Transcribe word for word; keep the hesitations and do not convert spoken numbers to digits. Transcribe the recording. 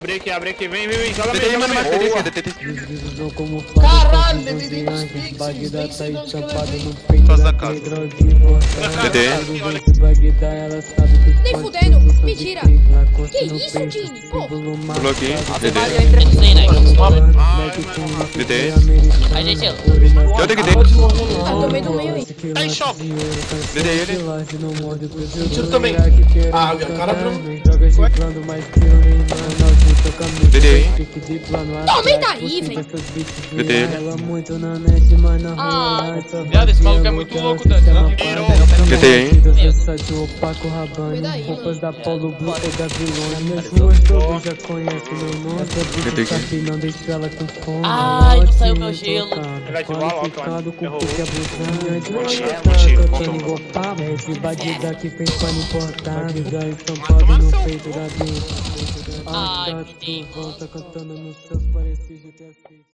Abre aqui, abre aqui, vem, vem, vem, joga D T, bem, mano, joga mais bem. D T, D T. Caralho, D T nos pixels, nem sei de onde que ela veio. Faz da casa. D T. Nem fudendo, mentira. Que isso, Jimmy? Pô, Pulou aqui. D T. D T. A gente... Eu tenho que D. ah, tomei do meio aí. Tá em choque. D T ele. Tiro também. Ah, o cara não... D T aí. Tomei daí, velho. D T ele. Ah, Viado, esse maluco é muito louco, Dante. D T aí. tomei daí, mano. D T aqui. Ai, não saiu meu gelo. Vai te voar logo, mano. Errou. Ai, que